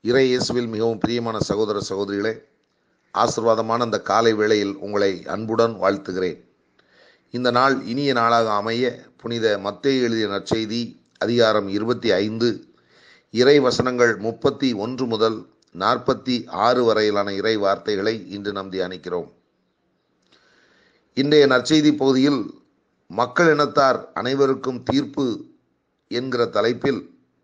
இறை இயேசுவில் மிகவும் பிரியமான சகோதர சகோதரிகளே, ஆசீர்வாதமான அந்த காலை வேளையில் உங்களை அன்புடன் வாழ்த்துகிறேன். இந்த நாள் இனிய நாளாக அமைய புனித மத்தேயு எழுதிய நற்செய்தி அதிகாரம் 25 இறை வசனங்கள் 31 முதல் 46 வரையிலான இறை வார்த்தைகளை இன்று நாம் தியானிக்கிறோம். இன்றைய நற்செய்தி பகுதியில் மக்கள் இனத்தார் அனைவருக்கும் தீர்ப்பு என்கிற தலைப்பில்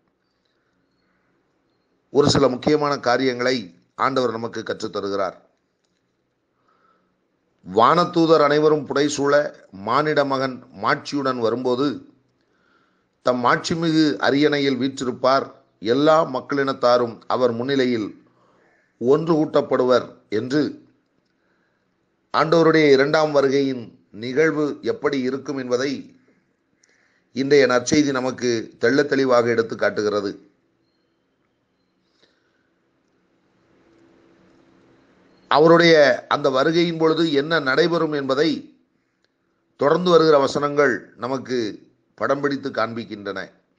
ஒரு சில முக்கியமான காரியங்களை ஆண்டவர் நமக்கு கற்றுத்தருகிறார். வானதூதர் அனைவரும் புடைசூழ மானிட மகன் மாட்சியுடன் வரும்போது தம் மாட்சிமிகு அரியணையில் வீற்றிருப்பார். எல்லா மக்களினத்தாரும் அவர் முன்னிலையில் ஒன்று கூட்டப்படுவர் என்று ஆண்டவருடைய இரண்டாம் வருகையின் நிகழ்வு எப்படி இருக்கும் என்பதை இன்றைய நற்செய்தி நமக்கு தெள்ளத் தெளிவாக எடுத்து காட்டுகிறது. அவருடைய அந்த வருகையின் பொழுது என்ன நடைபெறும் என்பதை தொடர்ந்து வருகிற வசனங்கள் நமக்கு படம் பிடித்து காண்பிக்கின்றன.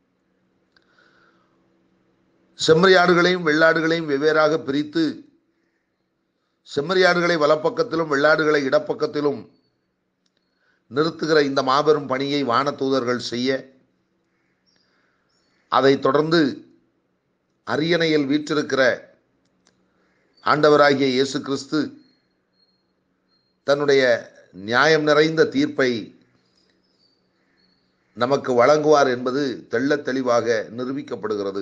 செம்மறியாடுகளையும் வெள்ளாடுகளையும் வெவ்வேறாக பிரித்து செம்மறியாடுகளை வலப்பக்கத்திலும் வெள்ளாடுகளை இடப்பக்கத்திலும் நிறுத்துகிற இந்த மாபெரும் பணியை வானதூதர்கள் செய்ய, அதைத் தொடர்ந்து அரியணையில் வீற்றிருக்கிற ஆண்டவராகிய இயேசு கிறிஸ்து தன்னுடைய நியாயம் நிறைந்த தீர்ப்பை நமக்கு வழங்குவார் என்பது தெள்ளத் தெளிவாக நிரூபிக்கப்படுகிறது.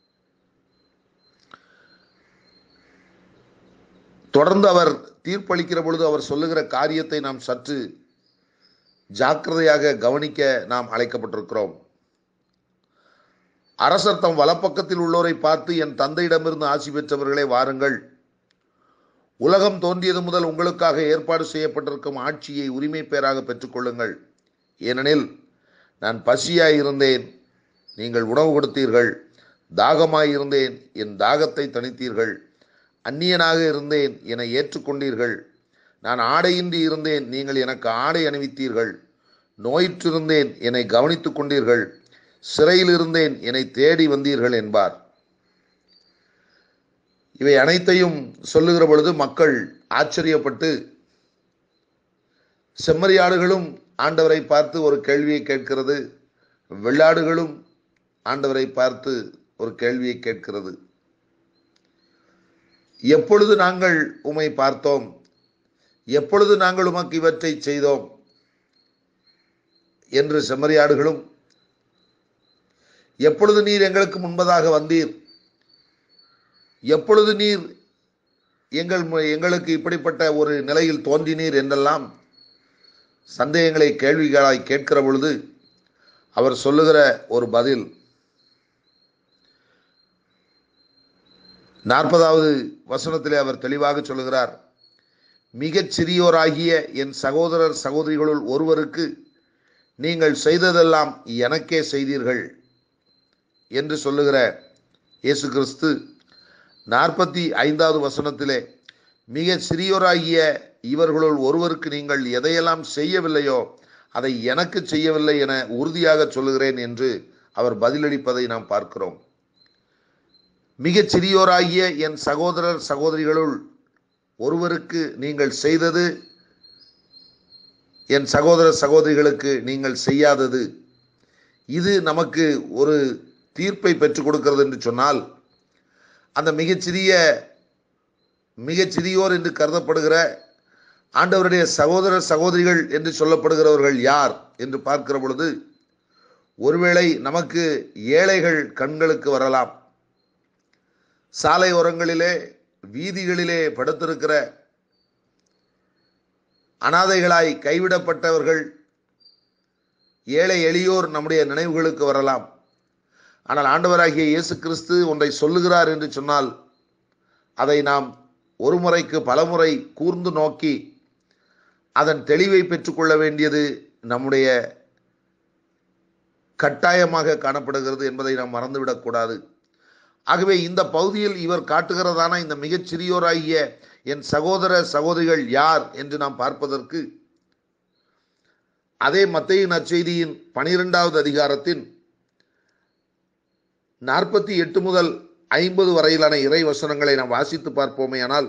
தொடர்ந்து அவர் தீர்ப்பளிக்கிற பொழுது அவர் சொல்லுகிற காரியத்தை நாம் சற்று ஜாக்கிரதையாக கவனிக்க நாம் அழைக்கப்பட்டிருக்கிறோம். அரசர் தம் வலப்பக்கத்தில் உள்ளோரை பார்த்து, என் தந்தையிடமிருந்து ஆசி பெற்றவர்களே வாருங்கள், உலகம் தோன்றியது முதல் உங்களுக்காக ஏற்பாடு செய்யப்பட்டிருக்கும் ஆட்சியை உரிமை பேராக பெற்றுக்கொள்ளுங்கள். ஏனெனில் நான் பசியாயிருந்தேன், நீங்கள் உணவு கொடுத்தீர்கள், தாகமாயிருந்தேன், என் தாகத்தை தணித்தீர்கள், அந்நியனாக இருந்தேன், என்னை ஏற்றுக்கொண்டீர்கள், நான் ஆடையின்றி இருந்தேன், நீங்கள் எனக்கு ஆடை அணிவித்தீர்கள், நோயிற்றிருந்தேன், என்னை கவனித்துக் கொண்டீர்கள், சிறையில் இருந்தேன், என்னை தேடி வந்தீர்கள் என்பார். இவை அனைத்தையும் சொல்லுகிற பொழுது மக்கள் ஆச்சரியப்பட்டு, செம்மறியாடுகளும் ஆண்டவரை பார்த்து ஒரு கேள்வியை கேட்கிறது, வெள்ளாடுகளும் ஆண்டவரை பார்த்து ஒரு கேள்வியை கேட்கிறது. எப்பொழுது நாங்கள் உம்மை பார்த்தோம், எப்பொழுது நாங்கள் உமக்கு இவற்றை செய்தோம் என்று செம்மறியாடுகளும், எப்பொழுது நீர் எங்களுக்கு முன்பதாக வந்தீர், எப்பொழுது நீர் எங்களுக்கு இப்படிப்பட்ட ஒரு நிலையில் தோன்றினீர் என்றெல்லாம் சந்தேகங்களை கேள்விகளாய் கேட்கிற பொழுது அவர் சொல்லுகிற ஒரு பதில் 40வது வசனத்திலே அவர் தெளிவாக சொல்லுகிறார். மிகச் சிறியோராகிய என் சகோதரர் சகோதரிகளுள் ஒருவருக்கு நீங்கள் செய்ததெல்லாம் எனக்கே செய்தீர்கள் என்று சொல்லுகிற இயேசு கிறிஸ்து 45வது வசனத்திலே மிக சிறியோராகிய இவர்களுள் ஒருவருக்கு நீங்கள் எதையெல்லாம் செய்யவில்லையோ அதை எனக்கு செய்யவில்லை என உறுதியாக சொல்லுகிறேன் என்று அவர் பதிலளிப்பதை நாம் பார்க்கிறோம். மிகச் சிறியோராகிய என் சகோதரர் சகோதரிகளுள் ஒருவருக்கு நீங்கள் செய்தது என் சகோதர சகோதரிகளுக்கு நீங்கள் செய்யாதது, இது நமக்கு ஒரு தீர்ப்பை பெற்றுக் கொடுக்கிறது என்று சொன்னால், அந்த மிகச்சிறியோர் என்று கருதப்படுகிற ஆண்டவருடைய சகோதர சகோதரிகள் என்று சொல்லப்படுகிறவர்கள் யார் என்று பார்க்கிற பொழுது, ஒருவேளை நமக்கு ஏழைகள் கண்களுக்கு வரலாம். சாலை ஓரங்களிலே வீதிகளிலே படுத்திருக்கிற அனாதைகளாய் கைவிடப்பட்டவர்கள், ஏழை எளியோர் நம்முடைய நினைவுகளுக்கு வரலாம். ஆனால் ஆண்டவராகிய இயேசு கிறிஸ்து ஒன்றை சொல்லுகிறார் என்று சொன்னால், அதை நாம் ஒரு முறைக்கு பலமுறை கூர்ந்து நோக்கி அதன் தெளிவை பெற்றுக்கொள்ள வேண்டியது நம்முடைய கட்டாயமாக காணப்படுகிறது என்பதை நாம் மறந்துவிடக்கூடாது. ஆகவே இந்த பகுதியில் இவர் காட்டுகிறதான இந்த மிகச் சிறியோராகிய என் சகோதர சகோதரிகள் யார் என்று நாம் பார்ப்பதற்கு, அதே மத்தேயு நற்செய்தியின் 12வது அதிகாரத்தின் 48 முதல் 50 வரையிலான இறை வசனங்களை நாம் வாசித்து பார்ப்போமேயானால்,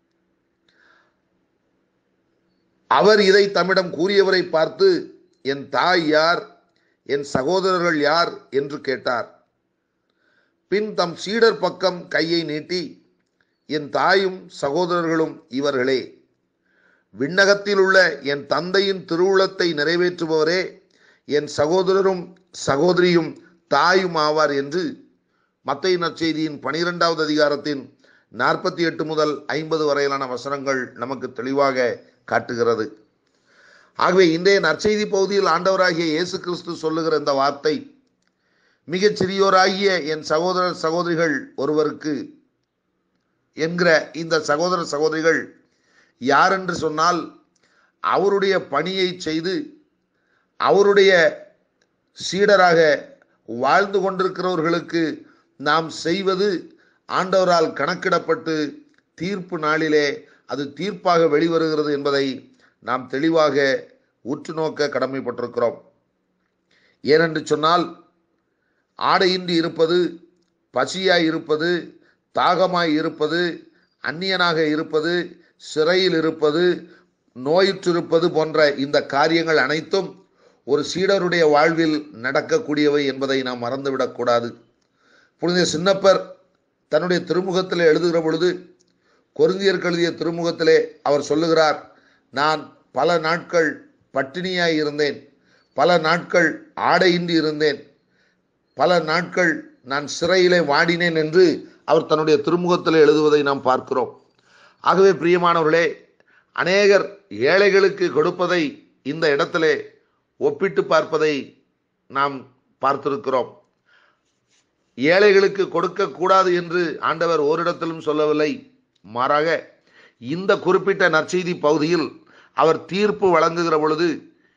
அவர் இதை தம்மிடம் கூறியவரை பார்த்து, என் தாய் யார், என் சகோதரர்கள் யார் என்று கேட்டார். பின் தம் சீடர் பக்கம் கையை நீட்டி, என் தாயும் சகோதரர்களும் இவர்களே, விண்ணகத்தில் உள்ள என் தந்தையின் திருவுளத்தை நிறைவேற்றுபவரே என் சகோதரரும் சகோதரியும் தாயும் ஆவார் என்று மத்தேயு நற்செய்தியின் 12வது அதிகாரத்தின் 48 முதல் 50 வரையிலான வசனங்கள் நமக்கு தெளிவாக காட்டுகிறது. ஆகவே இன்றைய நற்செய்தி பகுதியில் ஆண்டவராகிய இயேசு கிறிஸ்து சொல்லுகிற இந்த வார்த்தை, மிகச் சிறியோராகிய என் சகோதரர் சகோதரிகள் ஒருவருக்கு என்கிற இந்த சகோதர சகோதரிகள் யார் என்று சொன்னால், அவருடைய பணியை செய்து அவருடைய சீடராக வாழ்ந்து கொண்டிருக்கிறவர்களுக்கு நாம் செய்வது ஆண்டவரால் கணக்கிடப்பட்டு தீர்ப்பு நாளிலே அது தீர்ப்பாக வெளிவருகிறது என்பதை நாம் தெளிவாக உற்று நோக்க கடமைப்பட்டிருக்கிறோம். ஏனென்று சொன்னால், ஆடையின்றி இருப்பது, பசியாய் இருப்பது, தாகமாய் இருப்பது, அந்நியனாக இருப்பது, சிறையில் இருப்பது, நோயுற்றிருப்பது போன்ற இந்த காரியங்கள் அனைத்தும் ஒரு சீடருடைய வாழ்வில் நடக்கக்கூடியவை என்பதை நாம் மறந்துவிடக்கூடாது. புனித சின்னப்பர் தன்னுடைய திருமுகத்தில் எழுதுகிற பொழுது, கொரிந்தியருக்கு எழுதிய திருமுகத்திலே அவர் சொல்லுகிறார், நான் பல நாட்கள் பட்டினியாய் இருந்தேன், பல நாட்கள் ஆடையின்றி இருந்தேன், பல நாட்கள் நான் சிறையிலே வாடினேன் என்று அவர் தன்னுடைய திருமுகத்தில் எழுதுவதை நாம் பார்க்கிறோம். ஆகவே பிரியமானவர்களே, அநேகர் ஏழைகளுக்கு கொடுப்பதை இந்த இடத்திலே ஒப்பிட்டு பார்ப்பதை நாம் பார்த்திருக்கிறோம். ஏழைகளுக்கு கொடுக்கக்கூடாது என்று ஆண்டவர் ஓரிடத்திலும் சொல்லவில்லை. மாறாக இந்த குறிப்பிட்ட நற்செய்தி பகுதியில் அவர் தீர்ப்பு வழங்குகிற பொழுது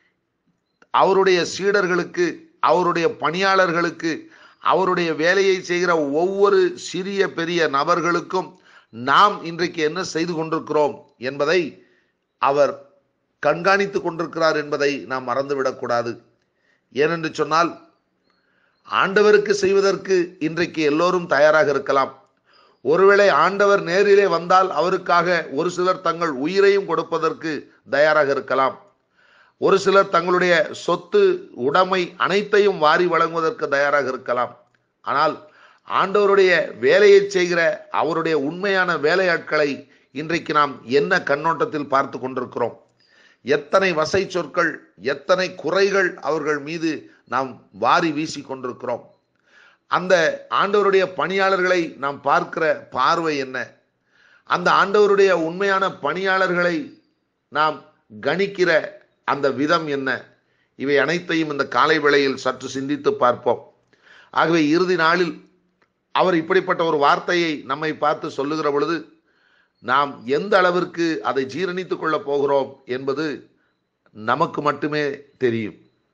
அவருடைய சீடர்களுக்கு, அவருடைய பணியாளர்களுக்கு, அவருடைய வேலையை செய்கிற ஒவ்வொரு சிறிய பெரிய நபர்களுக்கும் நாம் இன்றைக்கு என்ன செய்து கொண்டிருக்கிறோம் என்பதை அவர் கண்காணித்து கொண்டிருக்கிறார் என்பதை நாம் மறந்துவிடக்கூடாது. ஏனென்று சொன்னால், ஆண்டவருக்கு செய்வதற்கு இன்றைக்கு எல்லோரும் தயாராக இருக்கலாம். ஒருவேளை ஆண்டவர் நேரிலே வந்தால் அவருக்காக ஒரு சிலர் தங்கள் உயிரையும் கொடுப்பதற்கு தயாராக இருக்கலாம். ஒரு சிலர் தங்களுடைய சொத்து உடைமை அனைத்தையும் வாரி வழங்குவதற்கு தயாராக இருக்கலாம். ஆனால் ஆண்டவருடைய வேலையை செய்கிற அவருடைய உண்மையான வேலையாட்களை இன்றைக்கு நாம் என்ன கண்ணோட்டத்தில் பார்த்து கொண்டிருக்கிறோம்? எத்தனை வசை சொற்கள், எத்தனை குறைகள் அவர்கள் மீது நாம் வாரி வீசி கொண்டிருக்கிறோம். அந்த ஆண்டவருடைய பணியாளர்களை நாம் பார்க்கிற பார்வை என்ன? அந்த ஆண்டவருடைய உண்மையான பணியாளர்களை நாம் கணிக்கிற அந்த விதம் என்ன? இவை அனைத்தையும் இந்த காலை வேளையில் சற்று சிந்தித்து பார்ப்போம். ஆகவே இறுதி நாளில் அவர் இப்படிப்பட்ட ஒரு வார்த்தையை நம்மை பார்த்து சொல்லுகிற பொழுது நாம் எந்த அளவிற்கு அதை ஜீரணித்துக் கொள்ளப் போகிறோம் என்பது நமக்கு மட்டுமே தெரியும்.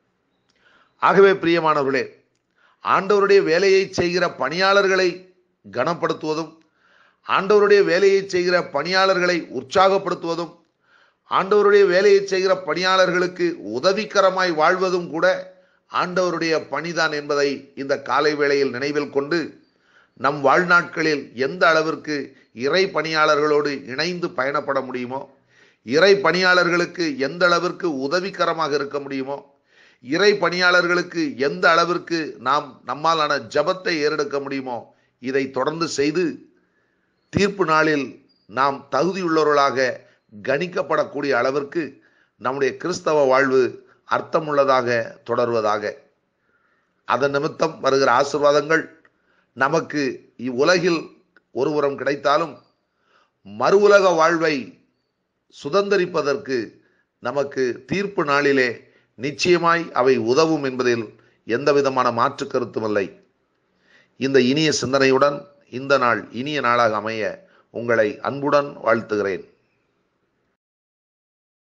ஆகவே பிரியமானவர்களே, ஆண்டவருடைய வேலையை செய்கிற பணியாளர்களை கனப்படுத்துவதும், ஆண்டவருடைய வேலையை செய்கிற பணியாளர்களை உற்சாகப்படுத்துவதும், ஆண்டவருடைய வேலையை செய்கிற பணியாளர்களுக்கு உதவிகரமாய் வாழ்வதும் கூட ஆண்டவருடைய பணிதான் என்பதை இந்த காலை வேளையில் நினைவில் கொண்டு, நம் வாழ்நாட்களில் எந்த அளவிற்கு இறை பணியாளர்களோடு இணைந்து பயணப்பட முடியுமோ, இறை பணியாளர்களுக்கு எந்த அளவிற்கு உதவிகரமாக இருக்க முடியுமோ, இறை பணியாளர்களுக்கு எந்த அளவிற்கு நாம் நம்மாலான ஜபத்தை ஏறெடுக்க முடியுமோ, இதை தொடர்ந்து செய்து தீர்ப்பு நாளில் நாம் தகுதியுள்ளவர்களாக கணிக்கப்படக்கூடிய அளவிற்கு நம்முடைய கிறிஸ்தவ வாழ்வு அர்த்தமுள்ளதாக தொடர்வதாக. அதன் நிமித்தம் வருகிற ஆசீர்வாதங்கள் நமக்கு இவ்வுலகில் ஒருபுறம் கிடைத்தாலும் மறு உலக வாழ்வை சுதந்தரிப்பதற்கு நமக்கு தீர்ப்பு நாளிலே நிச்சயமாய் அவை உதவும் என்பதில் எந்த விதமான மாற்று கருத்துமில்லை. இந்த இனிய சிந்தனையுடன் இந்த நாள் இனிய நாளாக அமைய உங்களை அன்புடன் வாழ்த்துகிறேன்.